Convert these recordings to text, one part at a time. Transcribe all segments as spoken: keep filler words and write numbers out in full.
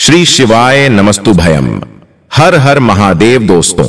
श्री शिवाय नमस्तुभयम। हर हर महादेव। दोस्तों,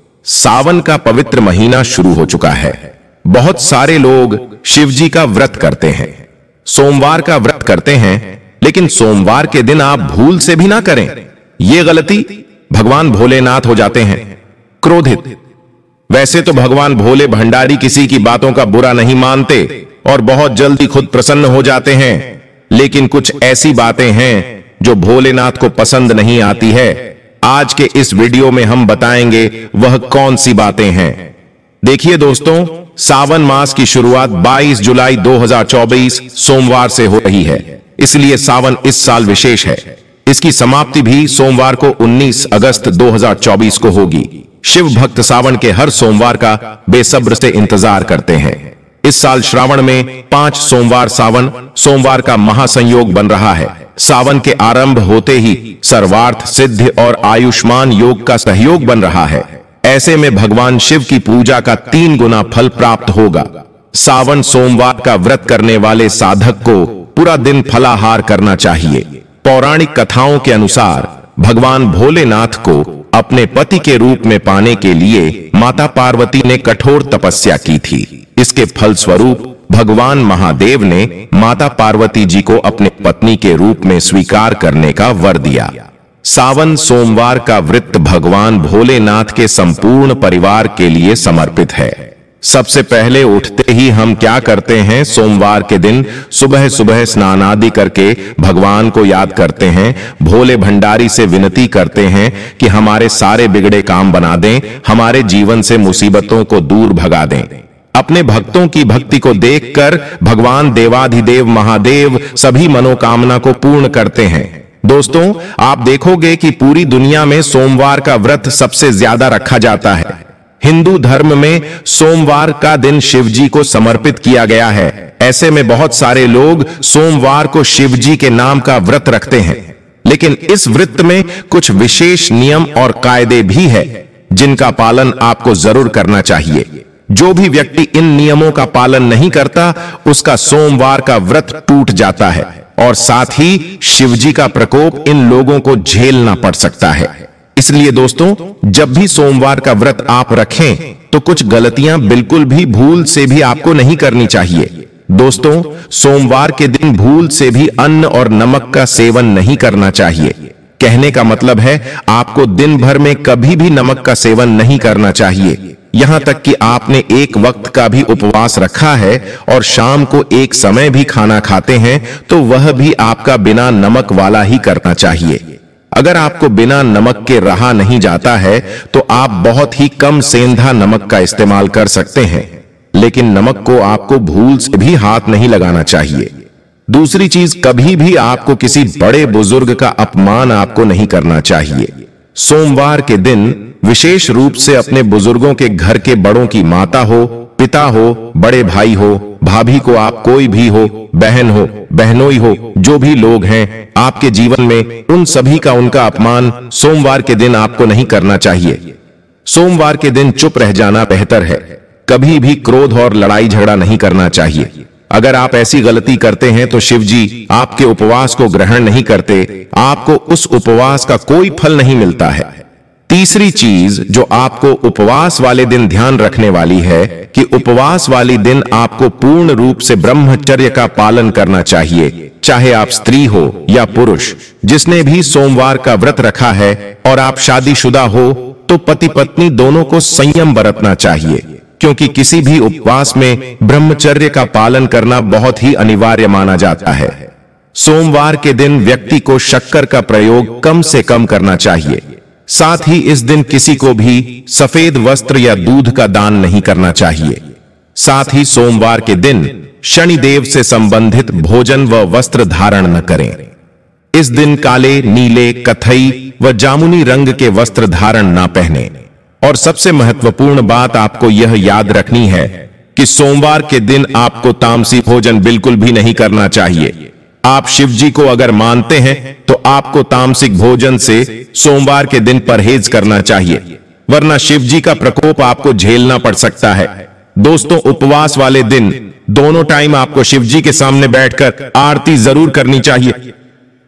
सावन का पवित्र महीना शुरू हो चुका है। बहुत सारे लोग शिव जी का व्रत करते हैं, सोमवार का व्रत करते हैं, लेकिन सोमवार के दिन आप भूल से भी ना करें। ये गलती भगवान भोलेनाथ हो जाते हैं क्रोधित। वैसे तो भगवान भोले भंडारी किसी की बातों का बुरा नहीं मानते और बहुत जल्दी खुद प्रसन्न हो जाते हैं, लेकिन कुछ ऐसी बातें हैं जो भोलेनाथ को पसंद नहीं आती है। आज के इस वीडियो में हम बताएंगे वह कौन सी बातें हैं। देखिए दोस्तों, सावन मास की शुरुआत बाईस जुलाई दो हज़ार चौबीस सोमवार से हो रही है, इसलिए सावन इस साल विशेष है। इसकी समाप्ति भी सोमवार को उन्नीस अगस्त दो हज़ार चौबीस को होगी। शिव भक्त सावन के हर सोमवार का बेसब्र से इंतजार करते हैं। इस साल श्रावण में पांच सोमवार सावन सोमवार का महासंयोग बन रहा है। सावन के आरंभ होते ही सर्वार्थ सिद्धि और आयुष्मान योग का सहयोग बन रहा है। ऐसे में भगवान शिव की पूजा का तीन गुना फल प्राप्त होगा। सावन सोमवार का व्रत करने वाले साधक को पूरा दिन फलाहार करना चाहिए। पौराणिक कथाओं के अनुसार भगवान भोलेनाथ को अपने पति के रूप में पाने के लिए माता पार्वती ने कठोर तपस्या की थी। इसके फलस्वरूप भगवान महादेव ने माता पार्वती जी को अपने पत्नी के रूप में स्वीकार करने का वर दिया। सावन सोमवार का व्रत भगवान भोलेनाथ के संपूर्ण परिवार के लिए समर्पित है। सबसे पहले उठते ही हम क्या करते हैं? सोमवार के दिन सुबह सुबह स्नान आदि करके भगवान को याद करते हैं। भोले भंडारी से विनती करते हैं कि हमारे सारे बिगड़े काम बना दें, हमारे जीवन से मुसीबतों को दूर भगा दें। अपने भक्तों की भक्ति को देखकर भगवान देवाधिदेव महादेव सभी मनोकामना को पूर्ण करते हैं। दोस्तों, आप देखोगे कि पूरी दुनिया में सोमवार का व्रत सबसे ज्यादा रखा जाता है। हिंदू धर्म में सोमवार का दिन शिव जी को समर्पित किया गया है। ऐसे में बहुत सारे लोग सोमवार को शिव जी के नाम का व्रत रखते हैं, लेकिन इस व्रत में कुछ विशेष नियम और कायदे भी है जिनका पालन आपको जरूर करना चाहिए। जो भी व्यक्ति इन नियमों का पालन नहीं करता, उसका सोमवार का व्रत टूट जाता है और साथ ही शिव जी का प्रकोप इन लोगों को झेलना पड़ सकता है। इसलिए दोस्तों, जब भी सोमवार का व्रत आप रखें तो कुछ गलतियां बिल्कुल भी भूल से भी आपको नहीं करनी चाहिए। दोस्तों, सोमवार के दिन भूल से भी अन्न और नमक का सेवन नहीं करना चाहिए। कहने का मतलब है आपको दिन भर में कभी भी नमक का सेवन नहीं करना चाहिए। यहां तक कि आपने एक वक्त का भी उपवास रखा है और शाम को एक समय भी खाना खाते हैं तो वह भी आपका बिना नमक वाला ही करना चाहिए। अगर आपको बिना नमक के रहा नहीं जाता है तो आप बहुत ही कम सेंधा नमक का इस्तेमाल कर सकते हैं, लेकिन नमक को आपको भूल से भी हाथ नहीं लगाना चाहिए। दूसरी चीज, कभी भी आपको किसी बड़े बुजुर्ग का अपमान आपको नहीं करना चाहिए। सोमवार के दिन विशेष रूप से अपने बुजुर्गों के घर के बड़ों की माता हो, पिता हो, बड़े भाई हो, भाभी को आप कोई भी हो, बहन हो, बहनोई हो, जो भी लोग हैं आपके जीवन में, उन सभी का उनका अपमान सोमवार के दिन आपको नहीं करना चाहिए। सोमवार के दिन चुप रह जाना बेहतर है। कभी भी क्रोध और लड़ाई झगड़ा नहीं करना चाहिए। अगर आप ऐसी गलती करते हैं तो शिव जी आपके उपवास को ग्रहण नहीं करते, आपको उस उपवास का कोई फल नहीं मिलता है। तीसरी चीज जो आपको उपवास वाले दिन ध्यान रखने वाली है कि उपवास वाली दिन आपको पूर्ण रूप से ब्रह्मचर्य का पालन करना चाहिए। चाहे आप स्त्री हो या पुरुष, जिसने भी सोमवार का व्रत रखा है और आप शादीशुदा हो तो पति पत्नी दोनों को संयम बरतना चाहिए, क्योंकि किसी भी उपवास में ब्रह्मचर्य का पालन करना बहुत ही अनिवार्य माना जाता है। सोमवार के दिन व्यक्ति को शक्कर का प्रयोग कम से कम करना चाहिए। साथ ही इस दिन किसी को भी सफेद वस्त्र या दूध का दान नहीं करना चाहिए। साथ ही सोमवार के दिन शनिदेव से संबंधित भोजन व वस्त्र धारण न करें। इस दिन काले, नीले, कथई व जामुनी रंग के वस्त्र धारण न पहने। और सबसे महत्वपूर्ण बात आपको यह याद रखनी है कि सोमवार के दिन आपको तामसी भोजन बिल्कुल भी नहीं करना चाहिए। आप शिव जी को अगर मानते हैं तो आपको तामसिक भोजन से सोमवार के दिन परहेज करना चाहिए, वरना शिव जी का प्रकोप आपको झेलना पड़ सकता है। दोस्तों, उपवास वाले दिन दोनों टाइम आपको शिव जी के सामने बैठकर आरती जरूर करनी चाहिए।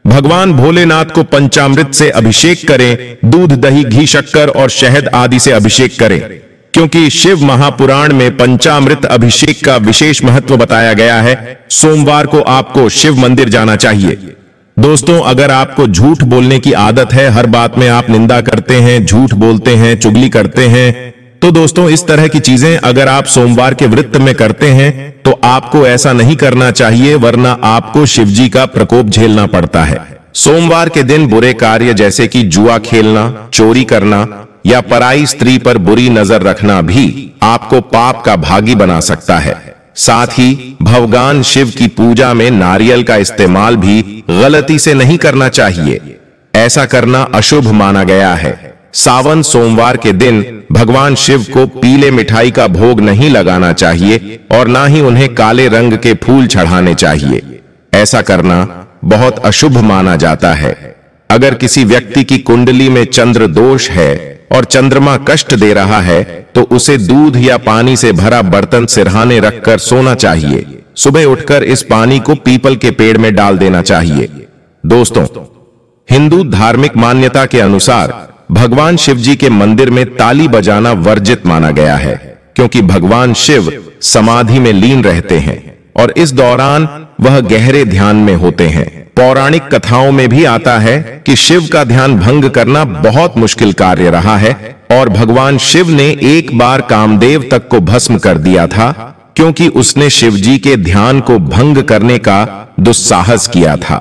भगवान भोलेनाथ को पंचामृत से अभिषेक करें, दूध, दही, घी, शक्कर और शहद आदि से अभिषेक करें, क्योंकि शिव महापुराण में पंचामृत अभिषेक का विशेष महत्व बताया गया है। सोमवार को आपको शिव मंदिर जाना चाहिए। दोस्तों, अगर आपको झूठ बोलने की आदत है, हर बात में आप निंदा करते हैं, झूठ बोलते हैं, चुगली करते हैं, तो दोस्तों इस तरह की चीजें अगर आप सोमवार के व्रत में करते हैं तो आपको ऐसा नहीं करना चाहिए, वरना आपको शिवजी का प्रकोप झेलना पड़ता है। सोमवार के दिन बुरे कार्य जैसे कि जुआ खेलना, चोरी करना या पराई स्त्री पर बुरी नजर रखना भी आपको पाप का भागी बना सकता है। साथ ही भगवान शिव की पूजा में नारियल का इस्तेमाल भी गलती से नहीं करना चाहिए। ऐसा करना अशुभ माना गया है। सावन सोमवार के दिन भगवान शिव को पीले मिठाई का भोग नहीं लगाना चाहिए और ना ही उन्हें काले रंग के फूल चढ़ाने चाहिए। ऐसा करना बहुत अशुभ माना जाता है। अगर किसी व्यक्ति की कुंडली में चंद्र दोष है और चंद्रमा कष्ट दे रहा है तो उसे दूध या पानी से भरा बर्तन सिरहाने रखकर सोना चाहिए। सुबह उठकर इस पानी को पीपल के पेड़ में डाल देना चाहिए। दोस्तों, हिंदू धार्मिक मान्यता के अनुसार भगवान शिव जी के मंदिर में ताली बजाना वर्जित माना गया है, क्योंकि भगवान शिव समाधि में लीन रहते हैं और इस दौरान वह गहरे ध्यान में होते हैं। पौराणिक कथाओं में भी आता है कि शिव का ध्यान भंग करना बहुत मुश्किल कार्य रहा है और भगवान शिव ने एक बार कामदेव तक को भस्म कर दिया था, क्योंकि उसने शिव जी के ध्यान को भंग करने का दुस्साहस किया था।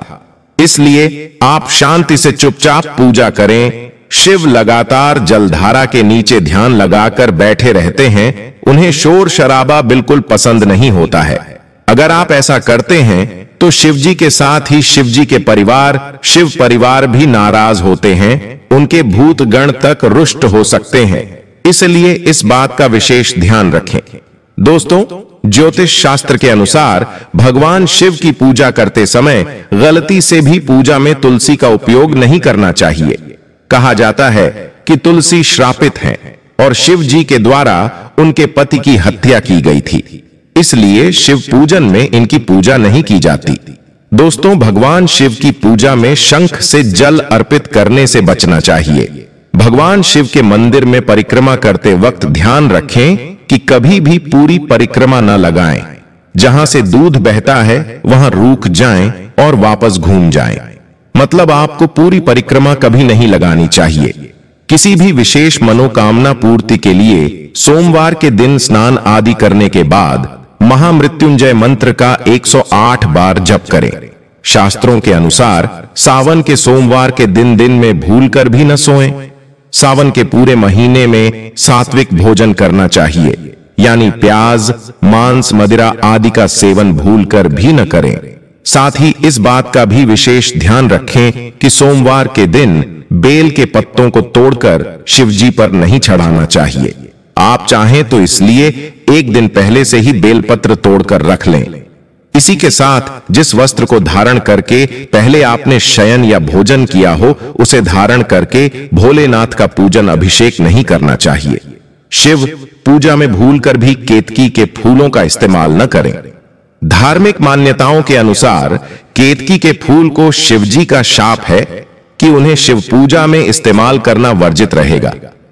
इसलिए आप शांति से चुपचाप पूजा करें। शिव लगातार जलधारा के नीचे ध्यान लगाकर बैठे रहते हैं। उन्हें शोर शराबा बिल्कुल पसंद नहीं होता है। अगर आप ऐसा करते हैं तो शिवजी के साथ ही शिवजी के परिवार, शिव परिवार भी नाराज होते हैं। उनके भूत गण तक रुष्ट हो सकते हैं। इसलिए इस बात का विशेष ध्यान रखें। दोस्तों, ज्योतिष शास्त्र के अनुसार भगवान शिव की पूजा करते समय गलती से भी पूजा में तुलसी का उपयोग नहीं करना चाहिए। कहा जाता है कि तुलसी श्रापित है और शिव जी के द्वारा उनके पति की हत्या की गई थी, इसलिए शिव पूजन में इनकी पूजा नहीं की जाती। दोस्तों, भगवान शिव की पूजा में शंख से जल अर्पित करने से बचना चाहिए। भगवान शिव के मंदिर में परिक्रमा करते वक्त ध्यान रखें कि कभी भी पूरी परिक्रमा न लगाएं। जहां से दूध बहता है वहां रुक जाएं और वापस घूम जाएं। मतलब आपको पूरी परिक्रमा कभी नहीं लगानी चाहिए। किसी भी विशेष मनोकामना पूर्ति के लिए सोमवार के दिन स्नान आदि करने के बाद महामृत्युंजय मंत्र का एक सौ आठ बार जप करें। शास्त्रों के अनुसार सावन के सोमवार के दिन दिन में भूलकर भी न सोएं। सावन के पूरे महीने में सात्विक भोजन करना चाहिए, यानी प्याज, मांस, मदिरा आदि का सेवन भूलकर भी न करें। साथ ही इस बात का भी विशेष ध्यान रखें कि सोमवार के दिन बेल के पत्तों को तोड़कर शिवजी पर नहीं चढ़ाना चाहिए। आप चाहें तो इसलिए एक दिन पहले से ही बेलपत्र तोड़कर रख लें। इसी के साथ जिस वस्त्र को धारण करके पहले आपने शयन या भोजन किया हो, उसे धारण करके भोलेनाथ का पूजन अभिषेक नहीं करना चाहिए। शिव पूजा में भूलकर भी केतकी के फूलों का इस्तेमाल न करें। धार्मिक मान्यताओं के अनुसार केतकी के फूल को शिवजी का शाप है कि उन्हें शिव पूजा में इस्तेमाल करना वर्जित रहेगा।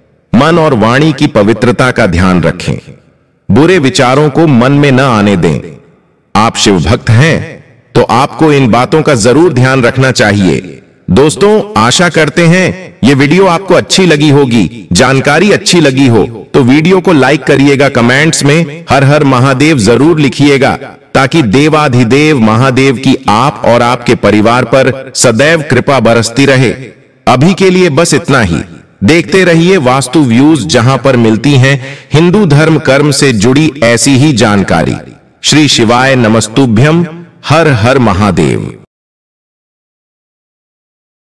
मन और वाणी की पवित्रता का ध्यान रखें। बुरे विचारों को मन में न आने दें। आप शिव भक्त हैं तो आपको इन बातों का जरूर ध्यान रखना चाहिए। दोस्तों, आशा करते हैं ये वीडियो आपको अच्छी लगी होगी, जानकारी अच्छी लगी हो तो वीडियो को लाइक करिएगा। कमेंट्स में हर हर महादेव जरूर लिखिएगा, ताकि देवाधिदेव महादेव की आप और आपके परिवार पर सदैव कृपा बरसती रहे। अभी के लिए बस इतना ही। देखते रहिए वास्तु व्यूज, जहां पर मिलती हैं हिंदू धर्म कर्म से जुड़ी ऐसी ही जानकारी। श्री शिवाय नमस्तुभ्यम। हर हर महादेव।